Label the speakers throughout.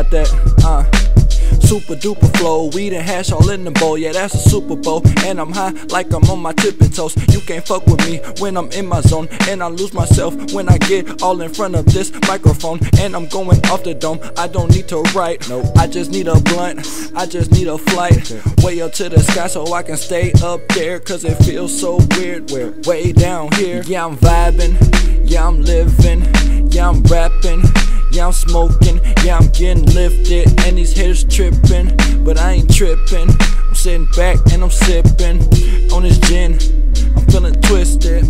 Speaker 1: got that, super duper flow, weed and hash all in the bowl, yeah that's a Super Bowl. And I'm high like I'm on my tippy toes. You can't fuck with me when I'm in my zone, and I lose myself when I get all in front of this microphone. And I'm going off the dome, I don't need to write, nope. I just need a blunt, I just need a flight, way up to the sky so I can stay up there, cause it feels so weird, we're way down here. Yeah I'm vibing, yeah I'm living, yeah I'm rapping, yeah I'm smoking, yeah I'm getting lifted, and these haters tripping, but I ain't tripping. I'm sitting back and I'm sipping on this gin, I'm feeling twisted.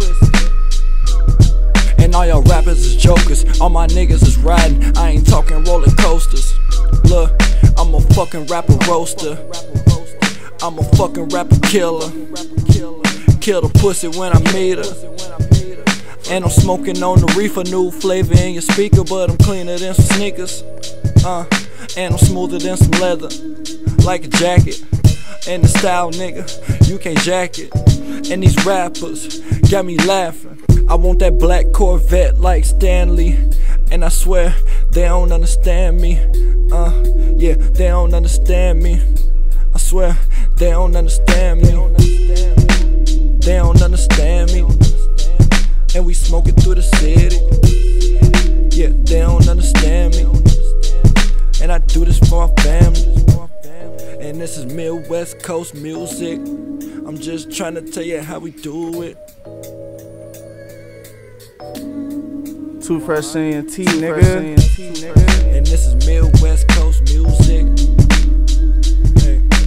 Speaker 1: And all y'all rappers is jokers, all my niggas is riding, I ain't talking roller coasters. Look, I'm a fucking rapper roaster, I'm a fucking rapper killer. Kill the pussy when I meet her. And I'm smoking on the reefer, new flavor in your speaker, but I'm cleaner than some sneakers. And I'm smoother than some leather, like a jacket. And the style, nigga, you can't jack it. And these rappers got me laughing. I want that black Corvette like Stanley, and I swear they don't understand me. Yeah, they don't understand me. I swear they don't understand me. They don't understand me. And we smoking through the city. Yeah, they don't understand me. And I do this for my family. And this is Midwest Coast music. I'm just trying to tell you how we do it.
Speaker 2: Too Fresh saying T, nigga.
Speaker 1: And this is Midwest Coast music. Hey.